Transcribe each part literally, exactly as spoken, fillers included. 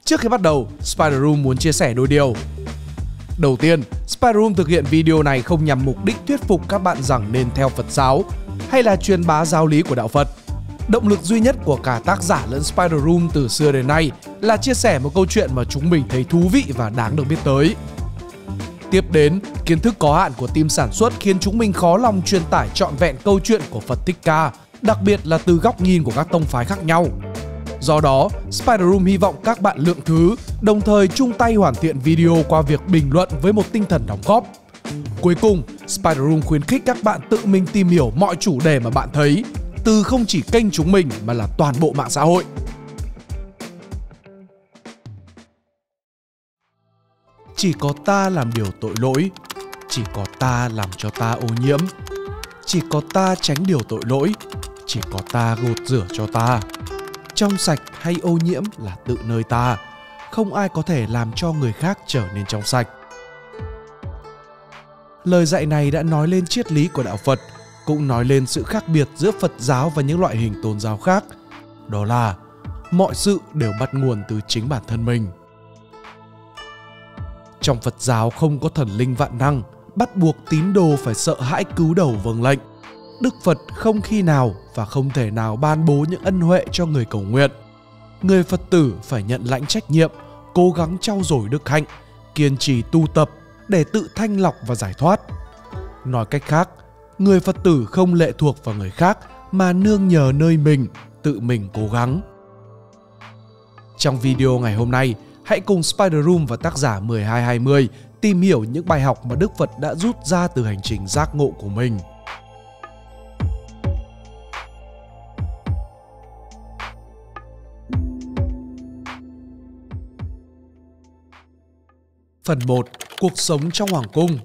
Trước khi bắt đầu, Spider Room muốn chia sẻ đôi điều. Đầu tiên, Spider Room thực hiện video này không nhằm mục đích thuyết phục các bạn rằng nên theo Phật giáo hay là truyền bá giáo lý của đạo Phật. Động lực duy nhất của cả tác giả lẫn Spider Room từ xưa đến nay là chia sẻ một câu chuyện mà chúng mình thấy thú vị và đáng được biết tới. Tiếp đến, kiến thức có hạn của team sản xuất khiến chúng mình khó lòng truyền tải trọn vẹn câu chuyện của Phật Thích Ca, đặc biệt là từ góc nhìn của các tông phái khác nhau. Do đó, Spider Room hy vọng các bạn lượng thứ, đồng thời chung tay hoàn thiện video qua việc bình luận với một tinh thần đóng góp. Cuối cùng, Spider Room khuyến khích các bạn tự mình tìm hiểu mọi chủ đề mà bạn thấy, từ không chỉ kênh chúng mình mà là toàn bộ mạng xã hội. Chỉ có ta làm điều tội lỗi, chỉ có ta làm cho ta ô nhiễm, chỉ có ta tránh điều tội lỗi, chỉ có ta gột rửa cho ta. Trong sạch hay ô nhiễm là tự nơi ta, không ai có thể làm cho người khác trở nên trong sạch. Lời dạy này đã nói lên triết lý của đạo Phật, cũng nói lên sự khác biệt giữa Phật giáo và những loại hình tôn giáo khác. Đó là mọi sự đều bắt nguồn từ chính bản thân mình. Trong Phật giáo không có thần linh vạn năng, bắt buộc tín đồ phải sợ hãi cúi đầu vâng lệnh. Đức Phật không khi nào và không thể nào ban bố những ân huệ cho người cầu nguyện. Người Phật tử phải nhận lãnh trách nhiệm, cố gắng trau dồi đức hạnh, kiên trì tu tập để tự thanh lọc và giải thoát. Nói cách khác, người Phật tử không lệ thuộc vào người khác mà nương nhờ nơi mình, tự mình cố gắng. Trong video ngày hôm nay, hãy cùng Spider Room và tác giả mười hai hai mươi tìm hiểu những bài học mà Đức Phật đã rút ra từ hành trình giác ngộ của mình. Phần một. Cuộc sống trong Hoàng cung.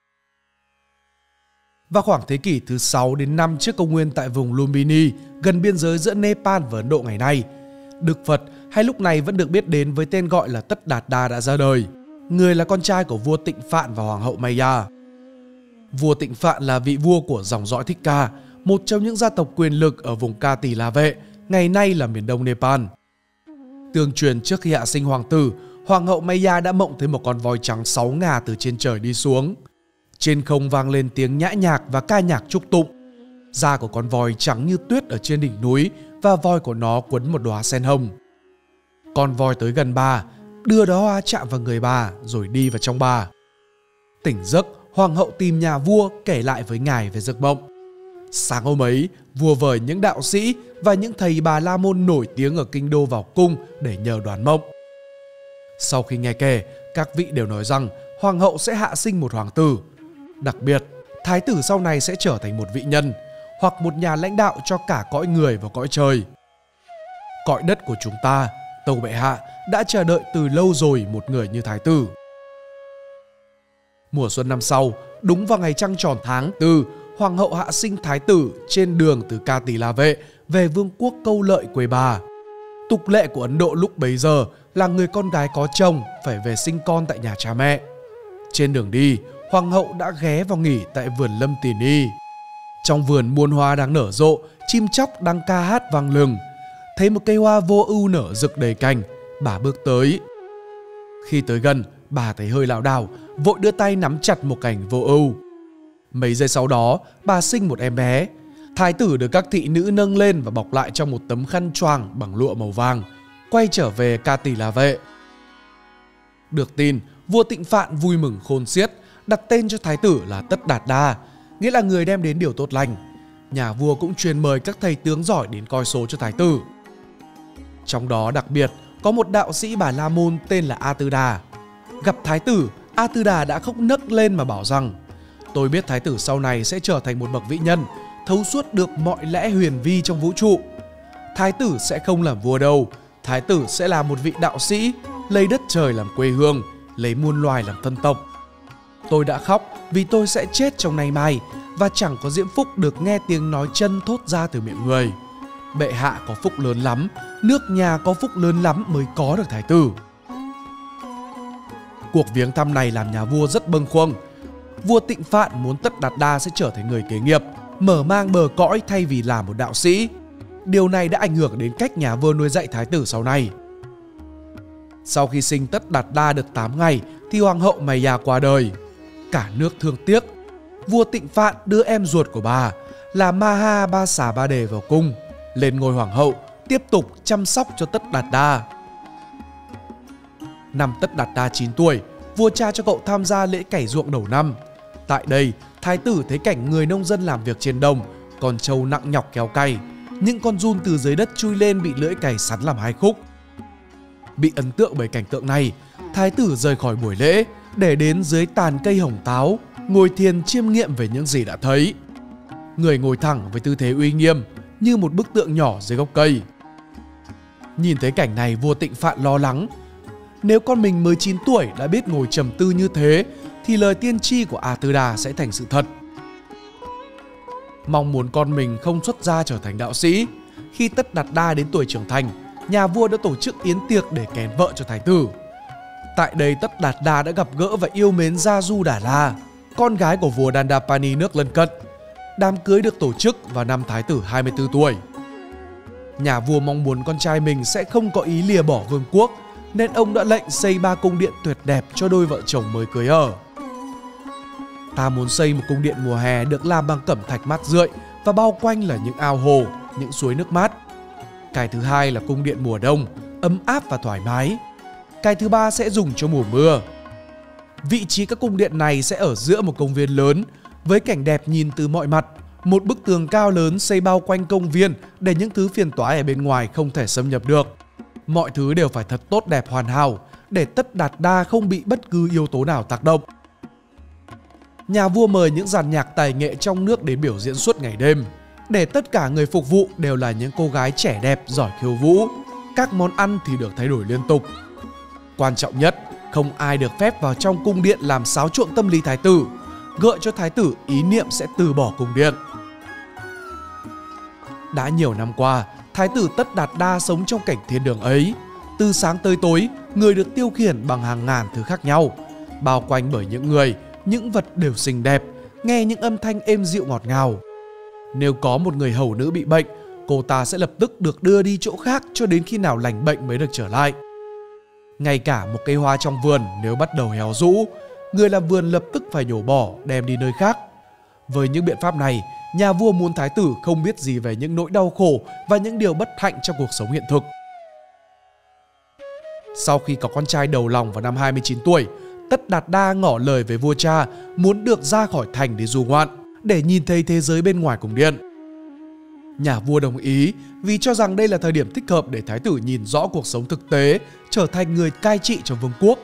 Vào khoảng thế kỷ thứ sáu đến năm trước công nguyên tại vùng Lumbini, gần biên giới giữa Nepal và Ấn Độ ngày nay, Đức Phật hay lúc này vẫn được biết đến với tên gọi là Tất Đạt Đa đã ra đời. Người là con trai của vua Tịnh Phạn và hoàng hậu Maya. Vua Tịnh Phạn là vị vua của dòng dõi Thích Ca, một trong những gia tộc quyền lực ở vùng Ca Tỳ La Vệ, ngày nay là miền đông Nepal. Tương truyền trước khi hạ sinh hoàng tử, hoàng hậu Maya đã mộng thấy một con voi trắng sáu ngà từ trên trời đi xuống. Trên không vang lên tiếng nhã nhạc và ca nhạc chúc tụng. Da của con voi trắng như tuyết ở trên đỉnh núi và voi của nó quấn một đóa sen hồng. Con voi tới gần bà, đưa đóa hoa chạm vào người bà rồi đi vào trong bà. Tỉnh giấc, hoàng hậu tìm nhà vua kể lại với ngài về giấc mộng. Sáng hôm ấy, vua vời những đạo sĩ và những thầy Bà La Môn nổi tiếng ở kinh đô vào cung để nhờ đoán mộng. Sau khi nghe kể, các vị đều nói rằng hoàng hậu sẽ hạ sinh một hoàng tử. Đặc biệt, thái tử sau này sẽ trở thành một vị nhân, hoặc một nhà lãnh đạo cho cả cõi người và cõi trời. Cõi đất của chúng ta, tâu bệ hạ, đã chờ đợi từ lâu rồi một người như thái tử. Mùa xuân năm sau, đúng vào ngày trăng tròn tháng tư, hoàng hậu hạ sinh thái tử trên đường từ Ca Tỳ La Vệ về vương quốc Câu Lợi quê bà. Tục lệ của Ấn Độ lúc bấy giờ là người con gái có chồng phải về sinh con tại nhà cha mẹ. Trên đường đi, hoàng hậu đã ghé vào nghỉ tại vườn Lâm Tỳ Ni. Trong vườn muôn hoa đang nở rộ, chim chóc đang ca hát vang lừng. Thấy một cây hoa vô ưu nở rực đầy cành, bà bước tới. Khi tới gần, bà thấy hơi lảo đảo, vội đưa tay nắm chặt một cành vô ưu. Mấy giây sau đó, bà sinh một em bé. Thái tử được các thị nữ nâng lên và bọc lại trong một tấm khăn choàng bằng lụa màu vàng, quay trở về Ca Tỳ La Vệ. Được tin, vua Tịnh Phạn vui mừng khôn xiết, đặt tên cho thái tử là Tất Đạt Đa, nghĩa là người đem đến điều tốt lành. Nhà vua cũng truyền mời các thầy tướng giỏi đến coi số cho thái tử. Trong đó đặc biệt có một đạo sĩ Bà La Môn tên là A Tư Đà. Gặp thái tử, A Tư Đà đã khóc nấc lên mà bảo rằng: tôi biết thái tử sau này sẽ trở thành một bậc vĩ nhân, thấu suốt được mọi lẽ huyền vi trong vũ trụ. Thái tử sẽ không làm vua đâu, thái tử sẽ là một vị đạo sĩ, lấy đất trời làm quê hương, lấy muôn loài làm thân tộc. Tôi đã khóc vì tôi sẽ chết trong nay mai và chẳng có diễm phúc được nghe tiếng nói chân thốt ra từ miệng người. Bệ hạ có phúc lớn lắm, nước nhà có phúc lớn lắm mới có được thái tử. Cuộc viếng thăm này làm nhà vua rất bâng khuâng. Vua Tịnh Phạn muốn Tất Đạt Đa sẽ trở thành người kế nghiệp, mở mang bờ cõi thay vì làm một đạo sĩ. Điều này đã ảnh hưởng đến cách nhà vua nuôi dạy thái tử sau này. Sau khi sinh Tất Đạt Đa được tám ngày thì hoàng hậu Maya qua đời. Cả nước thương tiếc. Vua Tịnh Phạn đưa em ruột của bà là Maha Ba Xà Ba Đề vào cung, lên ngôi hoàng hậu, tiếp tục chăm sóc cho Tất Đạt Đa. Năm Tất Đạt Đa chín tuổi, vua cha cho cậu tham gia lễ cày ruộng đầu năm. Tại đây, thái tử thấy cảnh người nông dân làm việc trên đồng, con trâu nặng nhọc kéo cày, những con giun từ dưới đất chui lên bị lưỡi cày sắn làm hai khúc. Bị ấn tượng bởi cảnh tượng này, thái tử rời khỏi buổi lễ để đến dưới tàn cây hồng táo, ngồi thiền chiêm nghiệm về những gì đã thấy. Người ngồi thẳng với tư thế uy nghiêm, như một bức tượng nhỏ dưới gốc cây. Nhìn thấy cảnh này, vua Tịnh Phạn lo lắng. Nếu con mình mới chín tuổi đã biết ngồi trầm tư như thế, thì lời tiên tri của A Tư Đà sẽ thành sự thật. Mong muốn con mình không xuất gia trở thành đạo sĩ, khi Tất Đạt Đa đến tuổi trưởng thành, nhà vua đã tổ chức yến tiệc để kén vợ cho thái tử. Tại đây, Tất Đạt Đa đã gặp gỡ và yêu mến Gia Du Đà La, con gái của vua Dandapani nước lân cận. Đám cưới được tổ chức vào năm thái tử hai mươi tư tuổi. Nhà vua mong muốn con trai mình sẽ không có ý lìa bỏ vương quốc, nên ông đã lệnh xây ba cung điện tuyệt đẹp cho đôi vợ chồng mới cưới ở. Ta muốn xây một cung điện mùa hè được làm bằng cẩm thạch mát rượi và bao quanh là những ao hồ, những suối nước mát. Cái thứ hai là cung điện mùa đông, ấm áp và thoải mái. Cái thứ ba sẽ dùng cho mùa mưa. Vị trí các cung điện này sẽ ở giữa một công viên lớn, với cảnh đẹp nhìn từ mọi mặt. Một bức tường cao lớn xây bao quanh công viên để những thứ phiền toái ở bên ngoài không thể xâm nhập được. Mọi thứ đều phải thật tốt đẹp hoàn hảo, để Tất Đạt Đa không bị bất cứ yếu tố nào tác động. Nhà vua mời những dàn nhạc tài nghệ trong nước đến biểu diễn suốt ngày đêm, để tất cả người phục vụ đều là những cô gái trẻ đẹp giỏi khiêu vũ. Các món ăn thì được thay đổi liên tục. Quan trọng nhất, không ai được phép vào trong cung điện làm xáo trộn tâm lý thái tử, gợi cho thái tử ý niệm sẽ từ bỏ cung điện. Đã nhiều năm qua, thái tử Tất Đạt Đa sống trong cảnh thiên đường ấy. Từ sáng tới tối, người được tiêu khiển bằng hàng ngàn thứ khác nhau, bao quanh bởi những người, những vật đều xinh đẹp, nghe những âm thanh êm dịu ngọt ngào. Nếu có một người hầu nữ bị bệnh, cô ta sẽ lập tức được đưa đi chỗ khác cho đến khi nào lành bệnh mới được trở lại. Ngay cả một cây hoa trong vườn nếu bắt đầu héo rũ, người làm vườn lập tức phải nhổ bỏ, đem đi nơi khác. Với những biện pháp này, nhà vua muốn thái tử không biết gì về những nỗi đau khổ và những điều bất hạnh trong cuộc sống hiện thực. Sau khi có con trai đầu lòng vào năm hai mươi chín tuổi, Tất Đạt Đa ngỏ lời với vua cha muốn được ra khỏi thành để du ngoạn, để nhìn thấy thế giới bên ngoài cung điện. Nhà vua đồng ý vì cho rằng đây là thời điểm thích hợp để thái tử nhìn rõ cuộc sống thực tế, trở thành người cai trị cho vương quốc.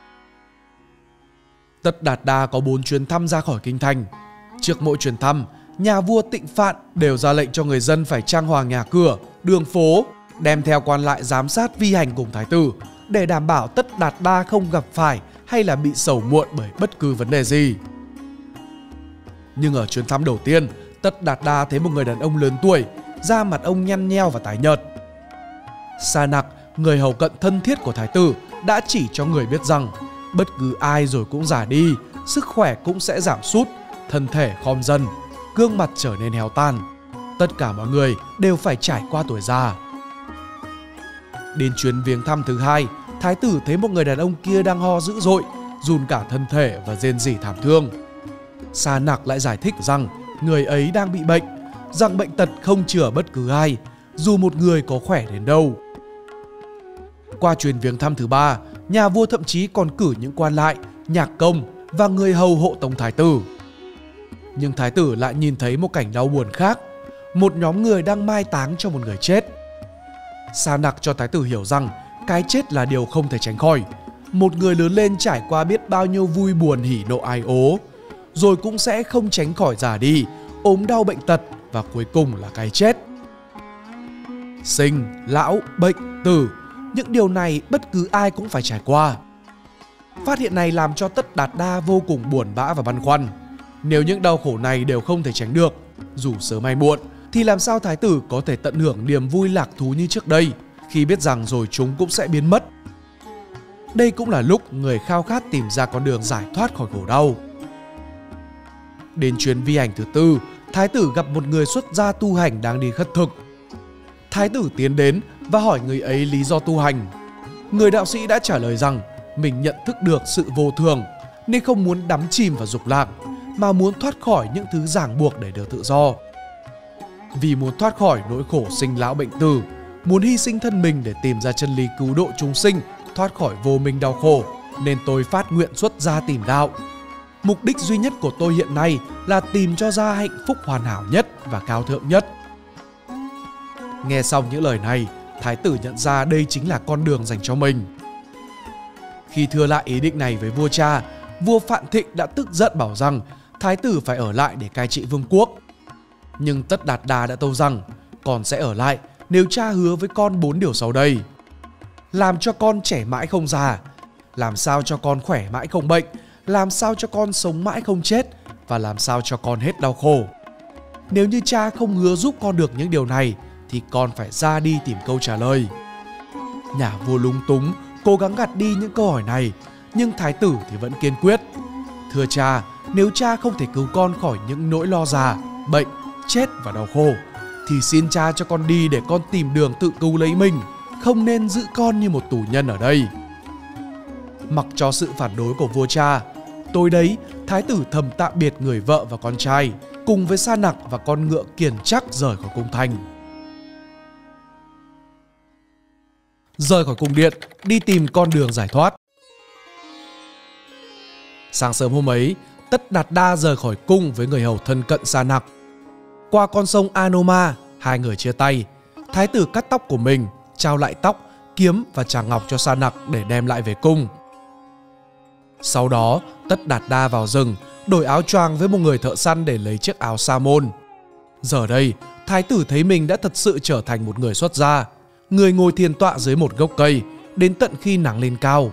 Tất Đạt Đa có bốn chuyến thăm ra khỏi kinh thành. Trước mỗi chuyến thăm, nhà vua Tịnh Phạn đều ra lệnh cho người dân phải trang hoàng nhà cửa, đường phố, đem theo quan lại giám sát vi hành cùng thái tử, để đảm bảo Tất Đạt Đa không gặp phải hay là bị sầu muộn bởi bất cứ vấn đề gì. Nhưng ở chuyến thăm đầu tiên, Tất Đạt Đa thấy một người đàn ông lớn tuổi, da mặt ông nhăn nheo và tái nhợt. Sa Nặc, người hầu cận thân thiết của thái tử, đã chỉ cho người biết rằng bất cứ ai rồi cũng già đi, sức khỏe cũng sẽ giảm sút, thân thể khom dần, gương mặt trở nên héo tàn. Tất cả mọi người đều phải trải qua tuổi già. Đến chuyến viếng thăm thứ hai, thái tử thấy một người đàn ông kia đang ho dữ dội, run cả thân thể và rên rỉ thảm thương. Sa Nặc lại giải thích rằng người ấy đang bị bệnh, rằng bệnh tật không chữa bất cứ ai, dù một người có khỏe đến đâu. Qua chuyến viếng thăm thứ ba, nhà vua thậm chí còn cử những quan lại, nhạc công và người hầu hộ tống thái tử. Nhưng thái tử lại nhìn thấy một cảnh đau buồn khác, một nhóm người đang mai táng cho một người chết. Sa Nặc cho thái tử hiểu rằng cái chết là điều không thể tránh khỏi. Một người lớn lên trải qua biết bao nhiêu vui buồn hỉ nộ ai ố, rồi cũng sẽ không tránh khỏi già đi, ốm đau bệnh tật và cuối cùng là cái chết. Sinh, lão, bệnh, tử, những điều này bất cứ ai cũng phải trải qua. Phát hiện này làm cho Tất Đạt Đa vô cùng buồn bã và băn khoăn. Nếu những đau khổ này đều không thể tránh được, dù sớm hay muộn, thì làm sao thái tử có thể tận hưởng niềm vui lạc thú như trước đây, khi biết rằng rồi chúng cũng sẽ biến mất. Đây cũng là lúc người khao khát tìm ra con đường giải thoát khỏi khổ đau. Đến chuyến vi hành thứ tư, thái tử gặp một người xuất gia tu hành đang đi khất thực. Thái tử tiến đến và hỏi người ấy lý do tu hành. người đạo sĩ đã trả lời rằng mình nhận thức được sự vô thường nên không muốn đắm chìm vào dục lạc, mà muốn thoát khỏi những thứ ràng buộc để được tự do. Vì muốn thoát khỏi nỗi khổ sinh lão bệnh tử, muốn hy sinh thân mình để tìm ra chân lý cứu độ chúng sinh, thoát khỏi vô minh đau khổ, nên tôi phát nguyện xuất gia tìm đạo. Mục đích duy nhất của tôi hiện nay là tìm cho ra hạnh phúc hoàn hảo nhất và cao thượng nhất. Nghe xong những lời này, thái tử nhận ra đây chính là con đường dành cho mình. Khi thưa lại ý định này với vua cha, vua Phạn Thịnh đã tức giận bảo rằng thái tử phải ở lại để cai trị vương quốc. Nhưng Tất Đạt Đa đã tâu rằng con sẽ ở lại nếu cha hứa với con bốn điều sau đây: làm cho con trẻ mãi không già, làm sao cho con khỏe mãi không bệnh, làm sao cho con sống mãi không chết, và làm sao cho con hết đau khổ. Nếu như cha không hứa giúp con được những điều này thì con phải ra đi tìm câu trả lời. Nhà vua lúng túng, cố gắng gạt đi những câu hỏi này, nhưng thái tử thì vẫn kiên quyết. Thưa cha, nếu cha không thể cứu con khỏi những nỗi lo già, bệnh, chết và đau khổ, thì xin cha cho con đi để con tìm đường tự cứu lấy mình, không nên giữ con như một tù nhân ở đây. Mặc cho sự phản đối của vua cha, tối đấy thái tử thầm tạm biệt người vợ và con trai, cùng với Sa Nặc và con ngựa kiền chắc rời khỏi cung thành. Rời khỏi cung điện, đi tìm con đường giải thoát. Sáng sớm hôm ấy, Tất Đạt Đa rời khỏi cung với người hầu thân cận Sa Nặc. Qua con sông Anoma, hai người chia tay. Thái tử cắt tóc của mình, trao lại tóc, kiếm và tràng ngọc cho Sa Nặc để đem lại về cung. Sau đó, Tất Đạt Đa vào rừng, đổi áo choàng với một người thợ săn để lấy chiếc áo sa môn. Giờ đây, thái tử thấy mình đã thật sự trở thành một người xuất gia, người ngồi thiền tọa dưới một gốc cây đến tận khi nắng lên cao.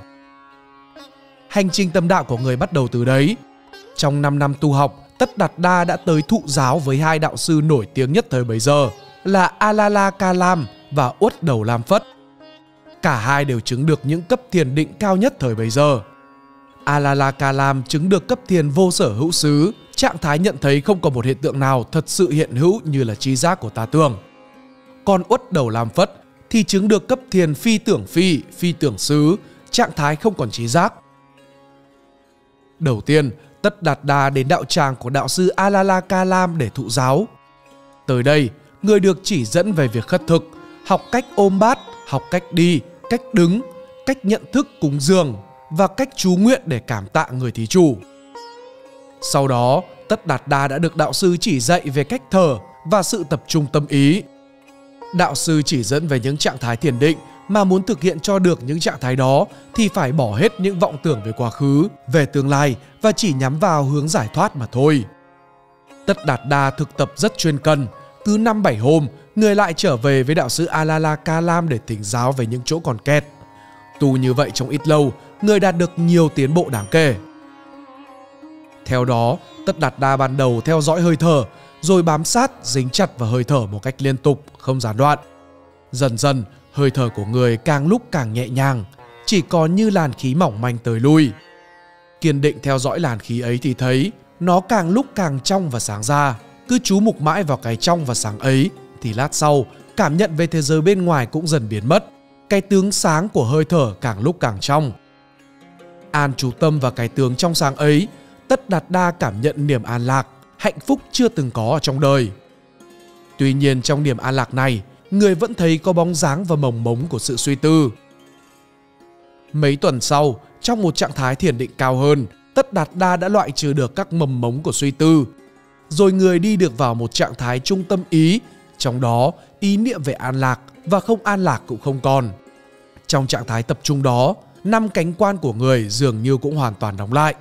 Hành trình tâm đạo của người bắt đầu từ đấy. Trong năm năm tu học, Tất Đạt Đa đã tới thụ giáo với hai đạo sư nổi tiếng nhất thời bấy giờ là Alala Kalam và Uất Đầu Lam Phất. Cả hai đều chứng được những cấp thiền định cao nhất thời bấy giờ. Alala Kalam chứng được cấp thiền vô sở hữu xứ, trạng thái nhận thấy không có một hiện tượng nào thật sự hiện hữu như là tri giác của ta tưởng. Còn Uất Đầu Lam Phất thì chứng được cấp thiền phi tưởng phi, phi tưởng xứ, trạng thái không còn trí giác. Đầu tiên, Tất Đạt Đa đến đạo tràng của đạo sư Alala Kalam để thụ giáo. Tới đây, người được chỉ dẫn về việc khất thực, học cách ôm bát, học cách đi, cách đứng, cách nhận thức cúng dường và cách chú nguyện để cảm tạ người thí chủ. Sau đó, Tất Đạt Đa đã được đạo sư chỉ dạy về cách thở và sự tập trung tâm ý. Đạo sư chỉ dẫn về những trạng thái thiền định, mà muốn thực hiện cho được những trạng thái đó thì phải bỏ hết những vọng tưởng về quá khứ, về tương lai và chỉ nhắm vào hướng giải thoát mà thôi. Tất Đạt Đa thực tập rất chuyên cần. Cứ năm bảy hôm, người lại trở về với đạo sư Alala Kalam để thỉnh giáo về những chỗ còn kẹt. Tu như vậy trong ít lâu, người đạt được nhiều tiến bộ đáng kể. Theo đó, Tất Đạt Đa ban đầu theo dõi hơi thở, rồi bám sát, dính chặt vào hơi thở một cách liên tục, không gián đoạn. Dần dần, hơi thở của người càng lúc càng nhẹ nhàng, chỉ còn như làn khí mỏng manh tới lui. Kiên định theo dõi làn khí ấy thì thấy nó càng lúc càng trong và sáng ra. Cứ chú mục mãi vào cái trong và sáng ấy thì lát sau, cảm nhận về thế giới bên ngoài cũng dần biến mất. Cái tướng sáng của hơi thở càng lúc càng trong. An chú tâm vào cái tướng trong sáng ấy, Tất Đạt Đa cảm nhận niềm an lạc, hạnh phúc chưa từng có ở trong đời. Tuy nhiên trong niềm an lạc này, người vẫn thấy có bóng dáng và mồng mống của sự suy tư. Mấy tuần sau, trong một trạng thái thiền định cao hơn, Tất Đạt Đa đã loại trừ được các mầm mống của suy tư. Rồi người đi được vào một trạng thái trung tâm ý, trong đó ý niệm về an lạc và không an lạc cũng không còn. Trong trạng thái tập trung đó, năm cánh quan của người dường như cũng hoàn toàn đóng lại.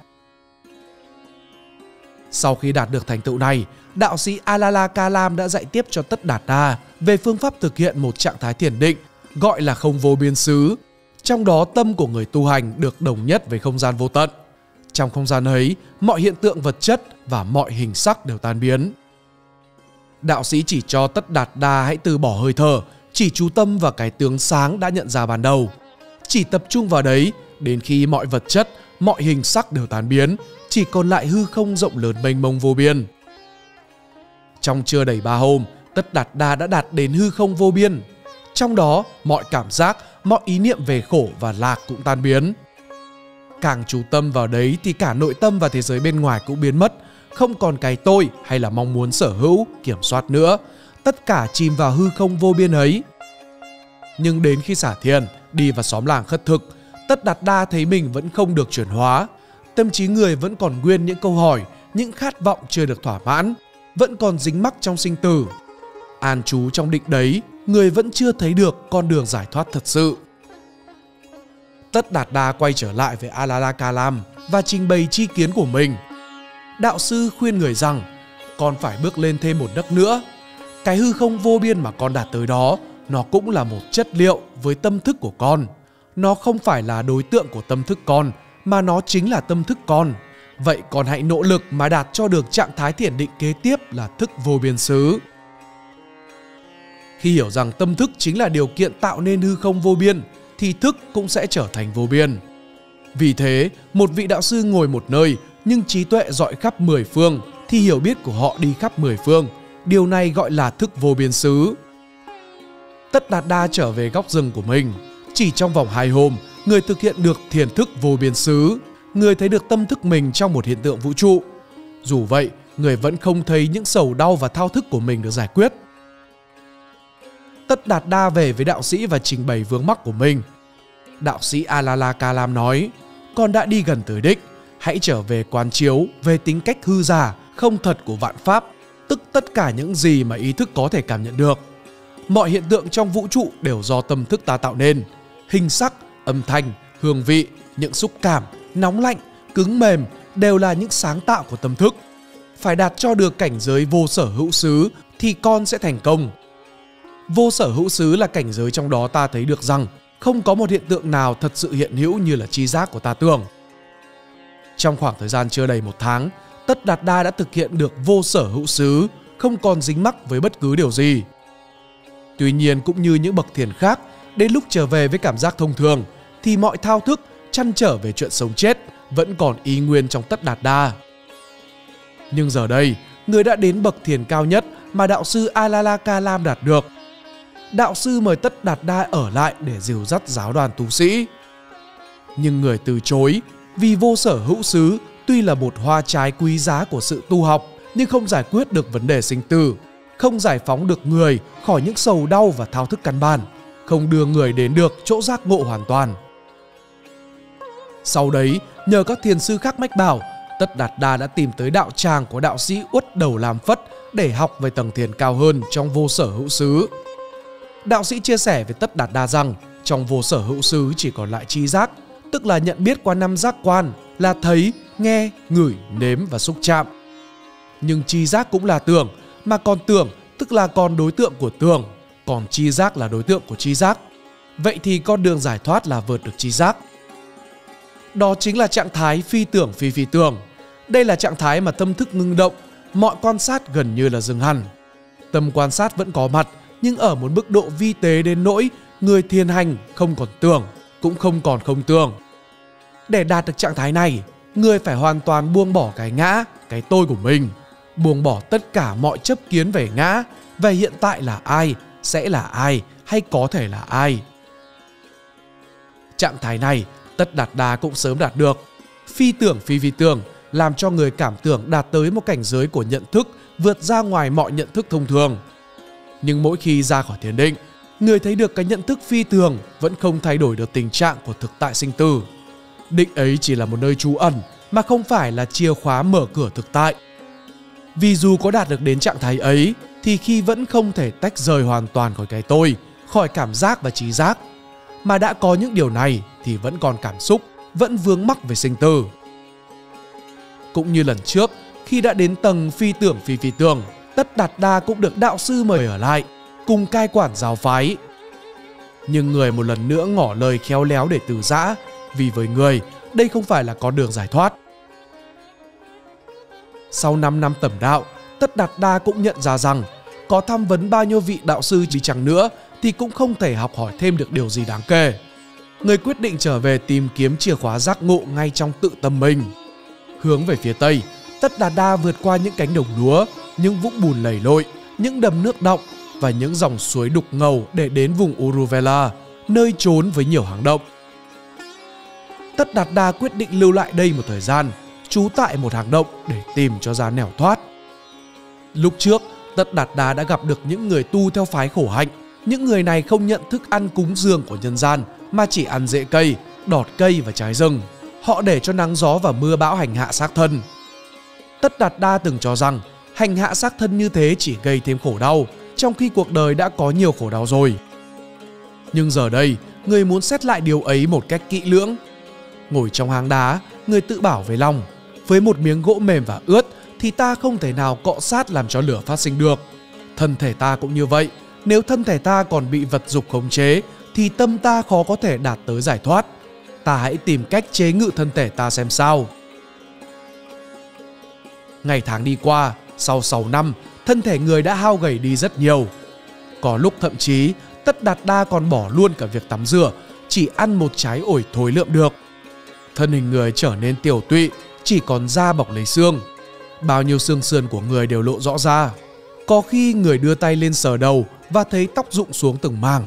Sau khi đạt được thành tựu này, đạo sĩ Alala Kalam đã dạy tiếp cho Tất Đạt Đa về phương pháp thực hiện một trạng thái thiền định gọi là không vô biên xứ. Trong đó tâm của người tu hành được đồng nhất với không gian vô tận. Trong không gian ấy, mọi hiện tượng vật chất và mọi hình sắc đều tan biến. Đạo sĩ chỉ cho Tất Đạt Đa hãy từ bỏ hơi thở, chỉ chú tâm vào cái tướng sáng đã nhận ra ban đầu. Chỉ tập trung vào đấy đến khi mọi vật chất, mọi hình sắc đều tan biến, chỉ còn lại hư không rộng lớn mênh mông vô biên. Trong chưa đầy ba hôm, Tất Đạt Đa đã đạt đến hư không vô biên. Trong đó, mọi cảm giác, mọi ý niệm về khổ và lạc cũng tan biến. Càng chú tâm vào đấy thì cả nội tâm và thế giới bên ngoài cũng biến mất, không còn cái tôi hay là mong muốn sở hữu, kiểm soát nữa. Tất cả chìm vào hư không vô biên ấy. Nhưng đến khi xả thiền, đi vào xóm làng khất thực, Tất Đạt Đa thấy mình vẫn không được chuyển hóa. Tâm trí người vẫn còn nguyên những câu hỏi, những khát vọng chưa được thỏa mãn, vẫn còn dính mắc trong sinh tử. An trú trong định đấy, người vẫn chưa thấy được con đường giải thoát thật sự. Tất Đạt Đa quay trở lại với Alalakalam và trình bày chi kiến của mình. Đạo sư khuyên người rằng, con phải bước lên thêm một nấc nữa. Cái hư không vô biên mà con đạt tới đó, nó cũng là một chất liệu với tâm thức của con. Nó không phải là đối tượng của tâm thức con, mà nó chính là tâm thức con. Vậy con hãy nỗ lực mà đạt cho được trạng thái thiền định kế tiếp là thức vô biên xứ. Khi hiểu rằng tâm thức chính là điều kiện tạo nên hư không vô biên, thì thức cũng sẽ trở thành vô biên. Vì thế, một vị đạo sư ngồi một nơi, nhưng trí tuệ dọi khắp mười phương, thì hiểu biết của họ đi khắp mười phương. Điều này gọi là thức vô biên xứ. Tất Đạt Đa trở về góc rừng của mình. Chỉ trong vòng hai hôm, người thực hiện được thiền thức vô biên xứ. Người thấy được tâm thức mình trong một hiện tượng vũ trụ. Dù vậy, người vẫn không thấy những sầu đau và thao thức của mình được giải quyết. Tất Đạt Đa về với đạo sĩ và trình bày vướng mắc của mình. Đạo sĩ Alalakalam nói, con đã đi gần tới đích, hãy trở về quán chiếu về tính cách hư giả, không thật của vạn pháp, tức tất cả những gì mà ý thức có thể cảm nhận được. Mọi hiện tượng trong vũ trụ đều do tâm thức ta tạo nên. Hình sắc, âm thanh, hương vị, những xúc cảm, nóng lạnh, cứng mềm đều là những sáng tạo của tâm thức. Phải đạt cho được cảnh giới vô sở hữu xứ thì con sẽ thành công. Vô sở hữu xứ là cảnh giới trong đó ta thấy được rằng không có một hiện tượng nào thật sự hiện hữu như là tri giác của ta tưởng. Trong khoảng thời gian chưa đầy một tháng, Tất Đạt Đa đã thực hiện được vô sở hữu xứ, không còn dính mắc với bất cứ điều gì. Tuy nhiên cũng như những bậc thiền khác, đến lúc trở về với cảm giác thông thường, thì mọi thao thức, trăn trở về chuyện sống chết vẫn còn y nguyên trong Tất Đạt Đa. Nhưng giờ đây, người đã đến bậc thiền cao nhất mà đạo sư Alalakalam đạt được. Đạo sư mời Tất Đạt Đa ở lại để dìu dắt giáo đoàn tu sĩ. Nhưng người từ chối, vì vô sở hữu xứ tuy là một hoa trái quý giá của sự tu học, nhưng không giải quyết được vấn đề sinh tử, không giải phóng được người khỏi những sầu đau và thao thức căn bản, không đưa người đến được chỗ giác ngộ hoàn toàn. Sau đấy, nhờ các thiền sư khác mách bảo, Tất Đạt Đa đã tìm tới đạo tràng của đạo sĩ Uất Đầu Lam Phất để học về tầng thiền cao hơn trong vô sở hữu xứ. Đạo sĩ chia sẻ với Tất Đạt Đa rằng trong vô sở hữu xứ chỉ còn lại tri giác, tức là nhận biết qua năm giác quan là thấy, nghe, ngửi, nếm và xúc chạm. Nhưng tri giác cũng là tưởng, mà còn tưởng tức là còn đối tượng của tưởng, còn tri giác là đối tượng của tri giác. Vậy thì con đường giải thoát là vượt được tri giác. Đó chính là trạng thái phi tưởng phi phi tưởng. Đây là trạng thái mà tâm thức ngưng động, mọi quan sát gần như là dừng hẳn. Tâm quan sát vẫn có mặt, nhưng ở một mức độ vi tế đến nỗi người thiền hành không còn tưởng, cũng không còn không tưởng. Để đạt được trạng thái này, người phải hoàn toàn buông bỏ cái ngã, cái tôi của mình, buông bỏ tất cả mọi chấp kiến về ngã, về hiện tại là ai, sẽ là ai, hay có thể là ai. Trạng thái này, Tất Đạt Đa cũng sớm đạt được. Phi tưởng phi vi tưởng làm cho người cảm tưởng đạt tới một cảnh giới của nhận thức vượt ra ngoài mọi nhận thức thông thường. Nhưng mỗi khi ra khỏi thiền định, người thấy được cái nhận thức phi thường vẫn không thay đổi được tình trạng của thực tại sinh tử. Định ấy chỉ là một nơi trú ẩn mà không phải là chìa khóa mở cửa thực tại. Vì dù có đạt được đến trạng thái ấy thì khi vẫn không thể tách rời hoàn toàn khỏi cái tôi, khỏi cảm giác và trí giác. Mà đã có những điều này thì vẫn còn cảm xúc, vẫn vướng mắc về sinh tử. Cũng như lần trước, khi đã đến tầng phi tưởng phi phi tưởng, Tất Đạt Đa cũng được đạo sư mời ở lại, cùng cai quản giáo phái. Nhưng người một lần nữa ngỏ lời khéo léo để từ giã, vì với người, đây không phải là con đường giải thoát. Sau năm năm tẩm đạo, Tất Đạt Đa cũng nhận ra rằng có tham vấn bao nhiêu vị đạo sư đi chăng nữa thì cũng không thể học hỏi thêm được điều gì đáng kể. Người quyết định trở về tìm kiếm chìa khóa giác ngộ ngay trong tự tâm mình. Hướng về phía tây, Tất Đạt Đa vượt qua những cánh đồng lúa, những vũng bùn lầy lội, những đầm nước đọng và những dòng suối đục ngầu để đến vùng Uruvela, nơi trốn với nhiều hang động. Tất Đạt Đa quyết định lưu lại đây một thời gian, trú tại một hang động để tìm cho ra nẻo thoát. Lúc trước, Tất Đạt Đa đã gặp được những người tu theo phái khổ hạnh. Những người này không nhận thức ăn cúng dường của nhân gian mà chỉ ăn rễ cây, đọt cây và trái rừng. Họ để cho nắng gió và mưa bão hành hạ xác thân. Tất Đạt Đa từng cho rằng hành hạ xác thân như thế chỉ gây thêm khổ đau, trong khi cuộc đời đã có nhiều khổ đau rồi. Nhưng giờ đây, người muốn xét lại điều ấy một cách kỹ lưỡng. Ngồi trong hang đá, người tự bảo với lòng, với một miếng gỗ mềm và ướt thì ta không thể nào cọ sát làm cho lửa phát sinh được. Thân thể ta cũng như vậy, nếu thân thể ta còn bị vật dục khống chế thì tâm ta khó có thể đạt tới giải thoát. Ta hãy tìm cách chế ngự thân thể ta xem sao. Ngày tháng đi qua, sau sáu năm, thân thể người đã hao gầy đi rất nhiều. Có lúc thậm chí Tất Đạt Đa còn bỏ luôn cả việc tắm rửa, chỉ ăn một trái ổi thối lượm được. Thân hình người trở nên tiểu tụy, chỉ còn da bọc lấy xương. Bao nhiêu xương sườn của người đều lộ rõ ra. Có khi người đưa tay lên sờ đầu và thấy tóc rụng xuống từng mảng.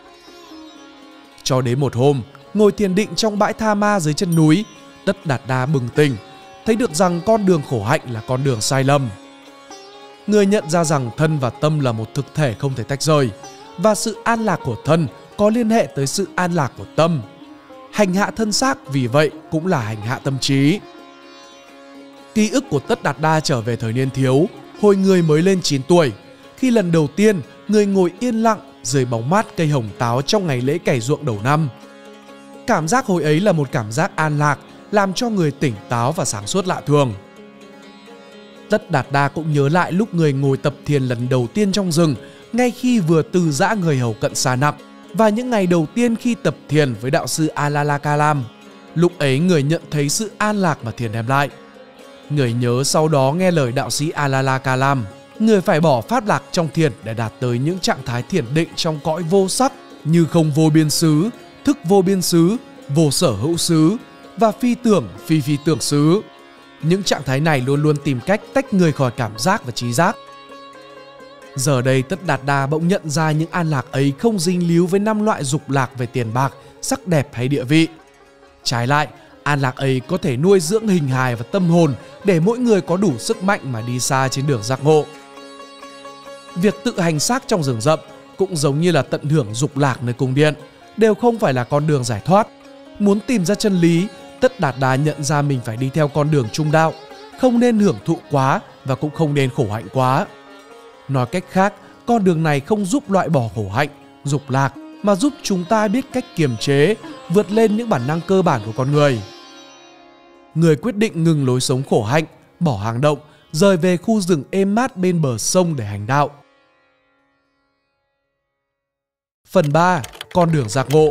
Cho đến một hôm, ngồi thiền định trong bãi tha ma dưới chân núi, Tất Đạt Đa bừng tỉnh, thấy được rằng con đường khổ hạnh là con đường sai lầm. Người nhận ra rằng thân và tâm là một thực thể không thể tách rời, và sự an lạc của thân có liên hệ tới sự an lạc của tâm. Hành hạ thân xác vì vậy cũng là hành hạ tâm trí. Ký ức của Tất Đạt Đa trở về thời niên thiếu, hồi người mới lên chín tuổi, khi lần đầu tiên người ngồi yên lặng dưới bóng mát cây hồng táo trong ngày lễ cày ruộng đầu năm. Cảm giác hồi ấy là một cảm giác an lạc, làm cho người tỉnh táo và sáng suốt lạ thường. Tất Đạt Đa cũng nhớ lại lúc người ngồi tập thiền lần đầu tiên trong rừng, ngay khi vừa từ giã người hầu cận Sa Nặc, và những ngày đầu tiên khi tập thiền với đạo sư Alalakalam. Lúc ấy người nhận thấy sự an lạc mà thiền đem lại. Người nhớ sau đó nghe lời đạo sĩ Alalakalam, người phải bỏ pháp lạc trong thiền để đạt tới những trạng thái thiền định trong cõi vô sắc như không vô biên xứ, thức vô biên xứ, vô sở hữu xứ và phi tưởng phi phi tưởng xứ. Những trạng thái này luôn luôn tìm cách tách người khỏi cảm giác và trí giác. Giờ đây Tất Đạt Đa bỗng nhận ra những an lạc ấy không dính líu với năm loại dục lạc về tiền bạc, sắc đẹp hay địa vị. Trái lại, an lạc ấy có thể nuôi dưỡng hình hài và tâm hồn để mỗi người có đủ sức mạnh mà đi xa trên đường giác ngộ. Việc tự hành xác trong rừng rậm cũng giống như là tận hưởng dục lạc nơi cung điện, đều không phải là con đường giải thoát. Muốn tìm ra chân lý, Tất Đạt Đa nhận ra mình phải đi theo con đường trung đạo, không nên hưởng thụ quá và cũng không nên khổ hạnh quá. Nói cách khác, con đường này không giúp loại bỏ khổ hạnh, dục lạc, mà giúp chúng ta biết cách kiềm chế, vượt lên những bản năng cơ bản của con người. Người quyết định ngừng lối sống khổ hạnh, bỏ hang động, rời về khu rừng êm mát bên bờ sông để hành đạo. Phần ba. Con đường giác ngộ.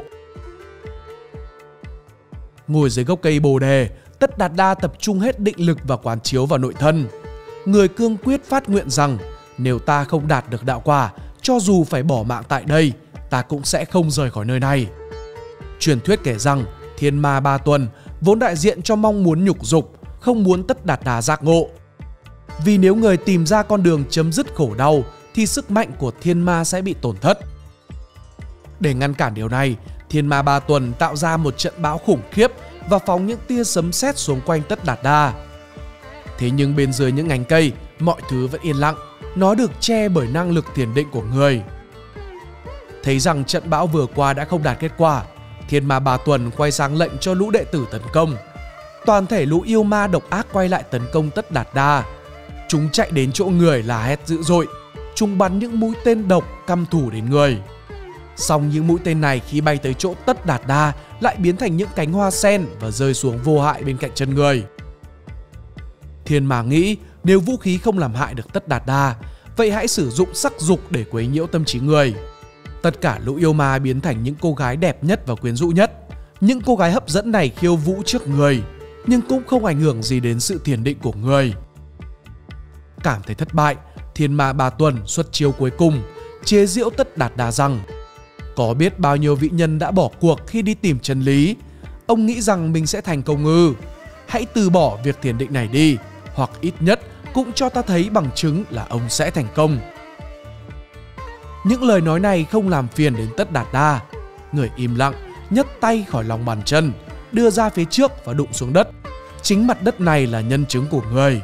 Ngồi dưới gốc cây bồ đề, Tất Đạt Đa tập trung hết định lực và quán chiếu vào nội thân. Người cương quyết phát nguyện rằng nếu ta không đạt được đạo quả, cho dù phải bỏ mạng tại đây, ta cũng sẽ không rời khỏi nơi này. Truyền thuyết kể rằng thiên ma ba tuần vốn đại diện cho mong muốn nhục dục, không muốn Tất Đạt Đa giác ngộ. Vì nếu người tìm ra con đường chấm dứt khổ đau thì sức mạnh của thiên ma sẽ bị tổn thất. Để ngăn cản điều này, thiên ma ba tuần tạo ra một trận bão khủng khiếp và phóng những tia sấm sét xuống quanh Tất Đạt Đa. Thế nhưng bên dưới những nhánh cây, mọi thứ vẫn yên lặng, nó được che bởi năng lực thiền định của người. Thấy rằng trận bão vừa qua đã không đạt kết quả, thiên ma ba tuần quay sang lệnh cho lũ đệ tử tấn công. Toàn thể lũ yêu ma độc ác quay lại tấn công Tất Đạt Đa. Chúng chạy đến chỗ người là hét dữ dội, chúng bắn những mũi tên độc căm thù đến người. Song những mũi tên này khi bay tới chỗ Tất Đạt Đa lại biến thành những cánh hoa sen và rơi xuống vô hại bên cạnh chân người. Thiên ma nghĩ nếu vũ khí không làm hại được Tất Đạt Đa, vậy hãy sử dụng sắc dục để quấy nhiễu tâm trí người. Tất cả lũ yêu ma biến thành những cô gái đẹp nhất và quyến rũ nhất. Những cô gái hấp dẫn này khiêu vũ trước người, nhưng cũng không ảnh hưởng gì đến sự thiền định của người. Cảm thấy thất bại, thiên ma ba tuần xuất chiêu cuối cùng, chế giễu Tất Đạt Đa rằng có biết bao nhiêu vị nhân đã bỏ cuộc khi đi tìm chân lý. Ông nghĩ rằng mình sẽ thành công ư? Hãy từ bỏ việc thiền định này đi, hoặc ít nhất cũng cho ta thấy bằng chứng là ông sẽ thành công. Những lời nói này không làm phiền đến Tất Đạt Đa. Người im lặng, nhấc tay khỏi lòng bàn chân, đưa ra phía trước và đụng xuống đất. Chính mặt đất này là nhân chứng của người.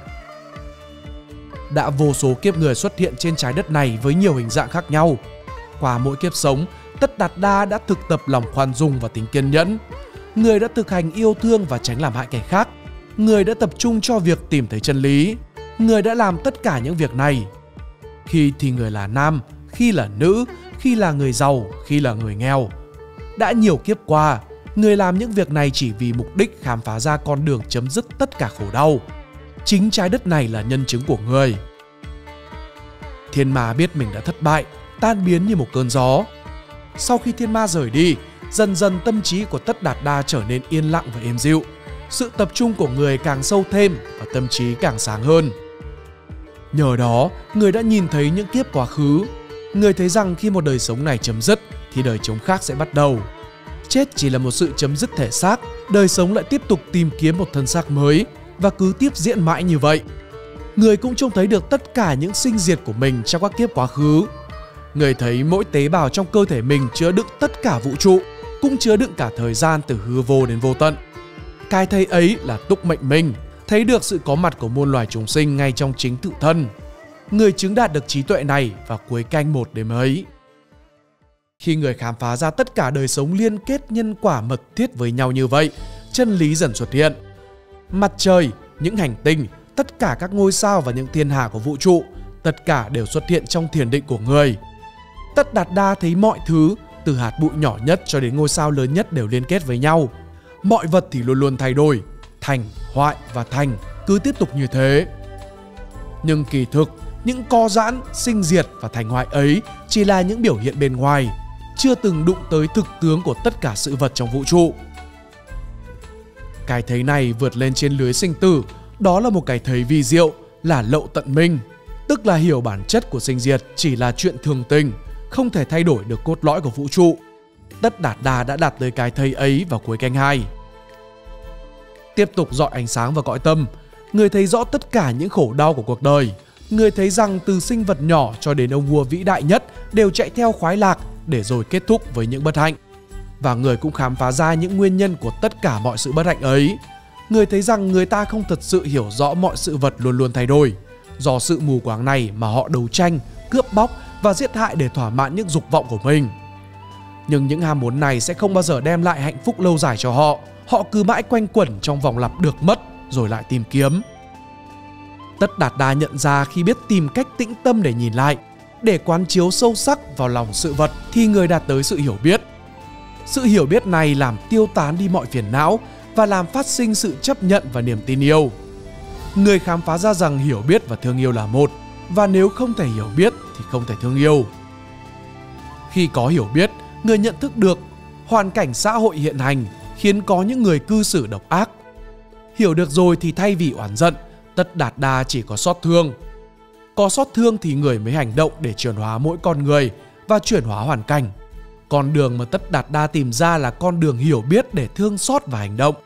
Đã vô số kiếp người xuất hiện trên trái đất này với nhiều hình dạng khác nhau. Qua mỗi kiếp sống, Tất Đạt Đa đã thực tập lòng khoan dung và tính kiên nhẫn. Người đã thực hành yêu thương và tránh làm hại kẻ khác. Người đã tập trung cho việc tìm thấy chân lý. Người đã làm tất cả những việc này. Khi thì người là nam, khi là nữ, khi là người giàu, khi là người nghèo. Đã nhiều kiếp qua, người làm những việc này chỉ vì mục đích khám phá ra con đường chấm dứt tất cả khổ đau. Chính trái đất này là nhân chứng của người. Thiên ma biết mình đã thất bại, tan biến như một cơn gió. Sau khi thiên ma rời đi, dần dần tâm trí của Tất Đạt Đa trở nên yên lặng và êm dịu. Sự tập trung của người càng sâu thêm và tâm trí càng sáng hơn. Nhờ đó, người đã nhìn thấy những kiếp quá khứ. Người thấy rằng khi một đời sống này chấm dứt thì đời sống khác sẽ bắt đầu. Chết chỉ là một sự chấm dứt thể xác, đời sống lại tiếp tục tìm kiếm một thân xác mới và cứ tiếp diễn mãi như vậy. Người cũng trông thấy được tất cả những sinh diệt của mình trong các kiếp quá khứ. Người thấy mỗi tế bào trong cơ thể mình chứa đựng tất cả vũ trụ, cũng chứa đựng cả thời gian từ hư vô đến vô tận. Cái thấy ấy là túc mệnh minh, thấy được sự có mặt của muôn loài chúng sinh ngay trong chính tự thân. Người chứng đạt được trí tuệ này vào cuối canh một đêm ấy. Khi người khám phá ra tất cả đời sống liên kết nhân quả mật thiết với nhau như vậy, chân lý dần xuất hiện. Mặt trời, những hành tinh, tất cả các ngôi sao và những thiên hà của vũ trụ, tất cả đều xuất hiện trong thiền định của người. Tất Đạt Đa thấy mọi thứ, từ hạt bụi nhỏ nhất cho đến ngôi sao lớn nhất đều liên kết với nhau. Mọi vật thì luôn luôn thay đổi, thành, hoại và thành cứ tiếp tục như thế. Nhưng kỳ thực, những co giãn, sinh diệt và thành hoại ấy chỉ là những biểu hiện bên ngoài, chưa từng đụng tới thực tướng của tất cả sự vật trong vũ trụ. Cái thấy này vượt lên trên lưới sinh tử, đó là một cái thấy vi diệu, là lậu tận minh, tức là hiểu bản chất của sinh diệt chỉ là chuyện thường tình, không thể thay đổi được cốt lõi của vũ trụ. Tất Đạt Đa đã đạt tới cái thấy ấy vào cuối canh hai. Tiếp tục dọi ánh sáng vào cõi tâm, người thấy rõ tất cả những khổ đau của cuộc đời. Người thấy rằng từ sinh vật nhỏ cho đến ông vua vĩ đại nhất đều chạy theo khoái lạc để rồi kết thúc với những bất hạnh. Và người cũng khám phá ra những nguyên nhân của tất cả mọi sự bất hạnh ấy. Người thấy rằng người ta không thật sự hiểu rõ mọi sự vật luôn luôn thay đổi. Do sự mù quáng này mà họ đấu tranh, cướp bóc và giết hại để thỏa mãn những dục vọng của mình. Nhưng những ham muốn này sẽ không bao giờ đem lại hạnh phúc lâu dài cho họ. Họ cứ mãi quanh quẩn trong vòng lặp được mất rồi lại tìm kiếm. Tất Đạt Đa nhận ra khi biết tìm cách tĩnh tâm để nhìn lại, để quán chiếu sâu sắc vào lòng sự vật thì người đạt tới sự hiểu biết. Sự hiểu biết này làm tiêu tán đi mọi phiền não và làm phát sinh sự chấp nhận và niềm tin yêu. Người khám phá ra rằng hiểu biết và thương yêu là một, và nếu không thể hiểu biết thì không thể thương yêu. Khi có hiểu biết, người nhận thức được hoàn cảnh xã hội hiện hành khiến có những người cư xử độc ác. Hiểu được rồi thì thay vì oán giận, Tất Đạt Đa chỉ có xót thương. Có xót thương thì người mới hành động để chuyển hóa mỗi con người và chuyển hóa hoàn cảnh. Con đường mà Tất Đạt Đa tìm ra là con đường hiểu biết để thương xót và hành động.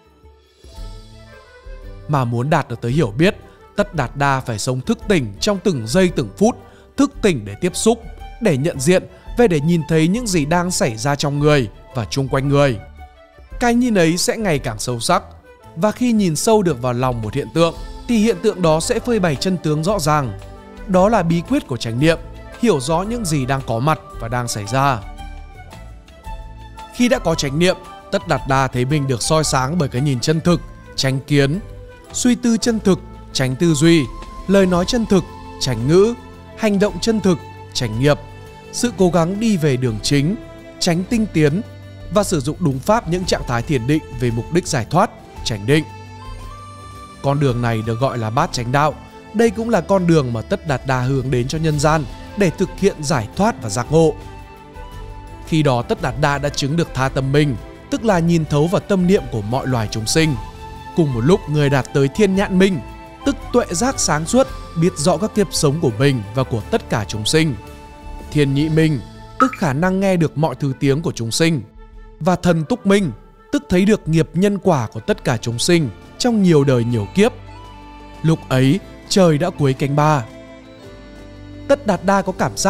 Mà muốn đạt được tới hiểu biết, Tất Đạt Đa phải sống thức tỉnh trong từng giây từng phút, thức tỉnh để tiếp xúc, để nhận diện và để nhìn thấy những gì đang xảy ra trong người và chung quanh người. Cái nhìn ấy sẽ ngày càng sâu sắc, và khi nhìn sâu được vào lòng một hiện tượng thì hiện tượng đó sẽ phơi bày chân tướng rõ ràng. Đó là bí quyết của chánh niệm, hiểu rõ những gì đang có mặt và đang xảy ra. Khi đã có chánh niệm, Tất Đạt Đa thấy mình được soi sáng bởi cái nhìn chân thực, chánh kiến, suy tư chân thực, chánh tư duy, lời nói chân thực, chánh ngữ, hành động chân thực, chánh nghiệp, sự cố gắng đi về đường chính, chánh tinh tiến, và sử dụng đúng pháp những trạng thái thiền định về mục đích giải thoát, chánh định. Con đường này được gọi là bát chánh đạo. Đây cũng là con đường mà Tất Đạt Đa hướng đến cho nhân gian để thực hiện giải thoát và giác ngộ. Khi đó Tất Đạt Đa đã chứng được tha tâm minh, tức là nhìn thấu vào tâm niệm của mọi loài chúng sinh. Cùng một lúc người đạt tới thiên nhãn minh, tức tuệ giác sáng suốt, biết rõ các kiếp sống của mình và của tất cả chúng sinh. Thiên nhị minh, tức khả năng nghe được mọi thứ tiếng của chúng sinh. Và thần túc minh, tức thấy được nghiệp nhân quả của tất cả chúng sinh trong nhiều đời nhiều kiếp. Lúc ấy trời đã cuối canh ba. Tất Đạt Đa có cảm giác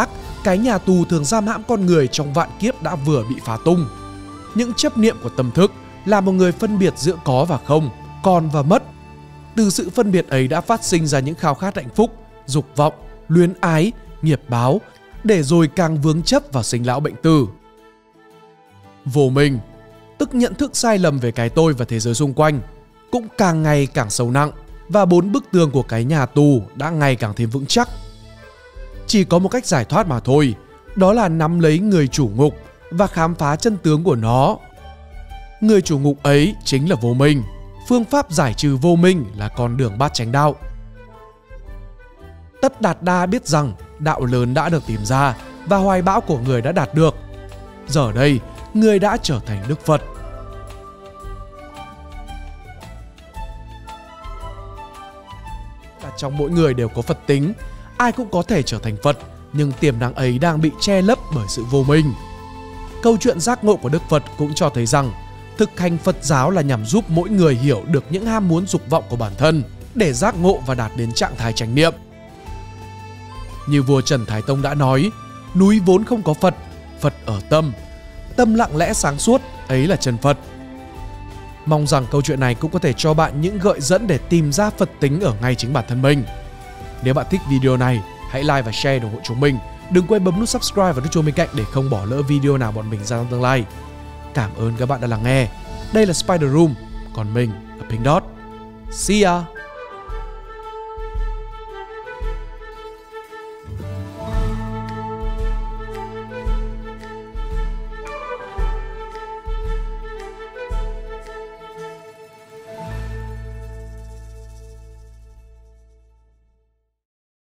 cái nhà tù thường giam hãm con người trong vạn kiếp đã vừa bị phá tung. Những chấp niệm của tâm thức là một người phân biệt giữa có và không, còn và mất. Từ sự phân biệt ấy đã phát sinh ra những khao khát hạnh phúc, dục vọng, luyến ái, nghiệp báo, để rồi càng vướng chấp vào sinh lão bệnh tử. Vô minh, tức nhận thức sai lầm về cái tôi và thế giới xung quanh, cũng càng ngày càng sâu nặng, và bốn bức tường của cái nhà tù đã ngày càng thêm vững chắc. Chỉ có một cách giải thoát mà thôi, đó là nắm lấy người chủ ngục và khám phá chân tướng của nó. Người chủ ngục ấy chính là vô minh. Phương pháp giải trừ vô minh là con đường bát chánh đạo. Tất Đạt Đa biết rằng đạo lớn đã được tìm ra và hoài bão của người đã đạt được. Giờ đây, người đã trở thành Đức Phật. Trong mỗi người đều có Phật tính, ai cũng có thể trở thành Phật, nhưng tiềm năng ấy đang bị che lấp bởi sự vô minh. Câu chuyện giác ngộ của Đức Phật cũng cho thấy rằng thực hành Phật giáo là nhằm giúp mỗi người hiểu được những ham muốn dục vọng của bản thân để giác ngộ và đạt đến trạng thái chánh niệm. Như vua Trần Thái Tông đã nói, núi vốn không có Phật, Phật ở tâm. Tâm lặng lẽ sáng suốt, ấy là chân Phật. Mong rằng câu chuyện này cũng có thể cho bạn những gợi dẫn để tìm ra Phật tính ở ngay chính bản thân mình. Nếu bạn thích video này, hãy like và share ủng hộ chúng mình. Đừng quên bấm nút subscribe và nút chuông bên cạnh để không bỏ lỡ video nào bọn mình ra trong tương lai. Cảm ơn các bạn đã lắng nghe. Đây là Spider Room, còn mình là Pink Dot. See ya!